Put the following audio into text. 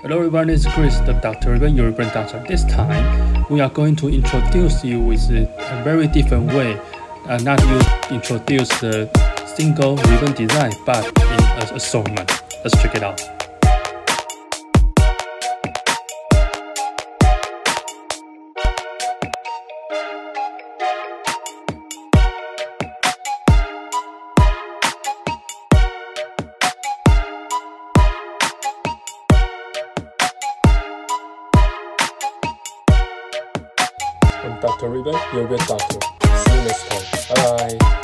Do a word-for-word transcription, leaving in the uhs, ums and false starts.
Hello everyone, it's Chris, the Doctor Ribbon, your ribbon doctor. This time, we are going to introduce you with a, a very different way. Uh, not you introduce the single ribbon design, but in an assortment. Let's check it out. I'm Doctor Ribbon, your good doctor. See you next time. Bye bye.